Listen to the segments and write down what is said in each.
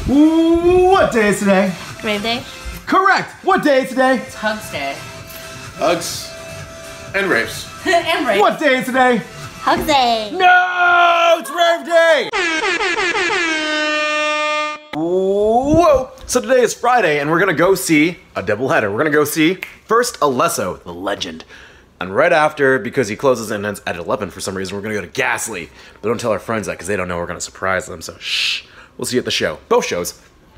What day is today? Rave day? Correct! What day is today? It's Hugs Day. Hugs. And raves. And Rave. What day is today? Hugs Day. No! It's Rave Day! Whoa! So today is Friday and we're gonna go see a doubleheader. We're gonna go see first Alesso, the legend. And right after, because he closes and ends at 11 for some reason, we're gonna go to Ghastly. But don't tell our friends that because they don't know we're gonna surprise them, so shh. We'll see you at the show. Both shows.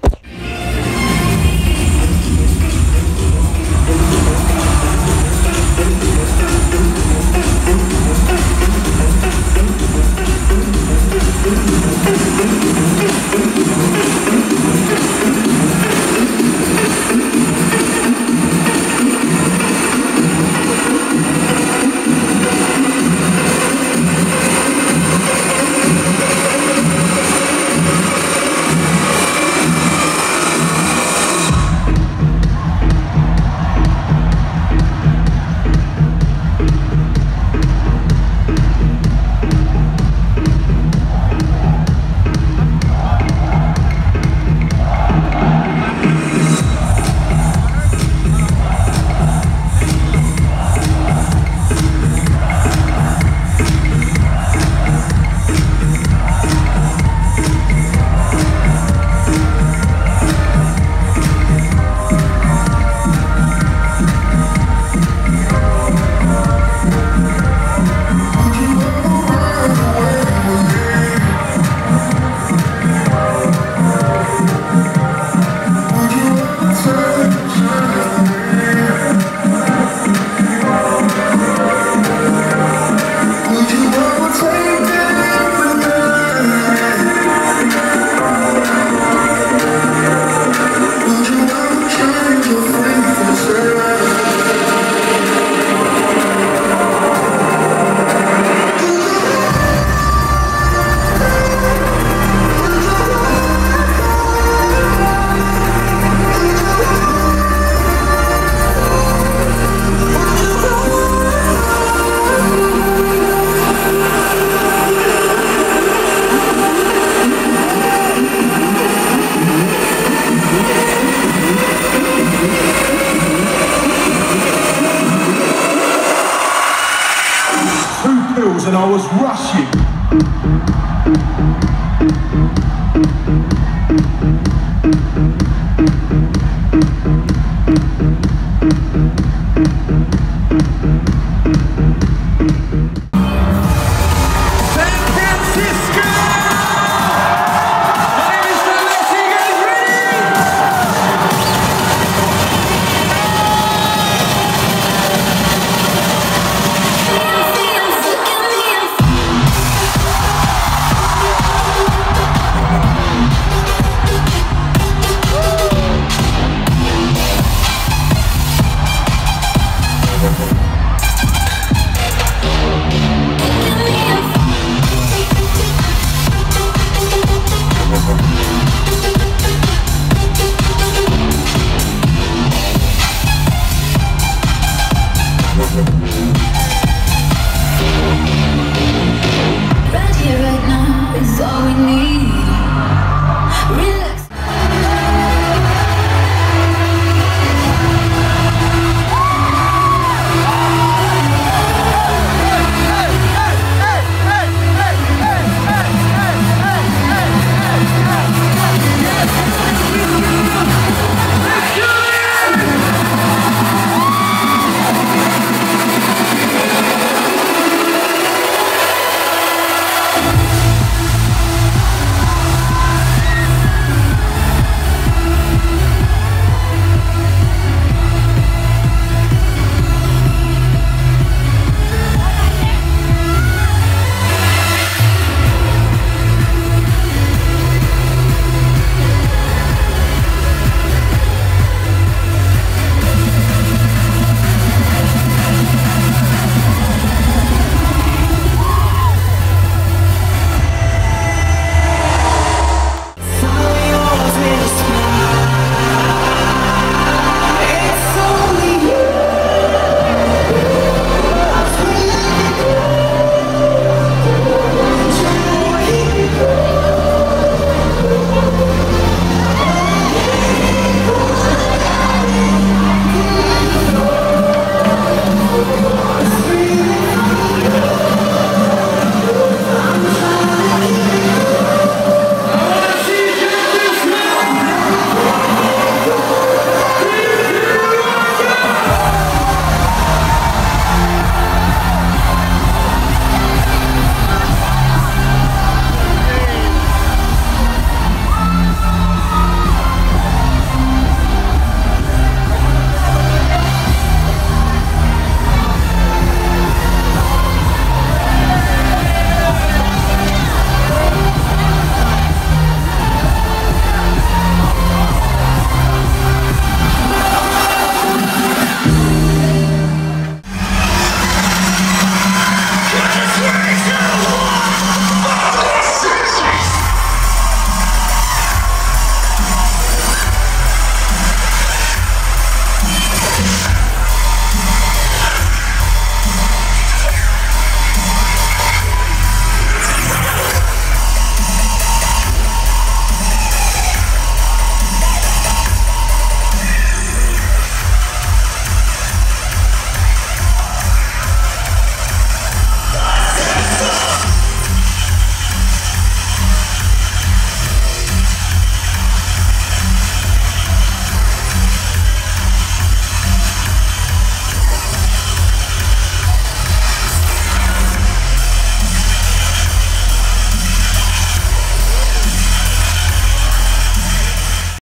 And I was rushing.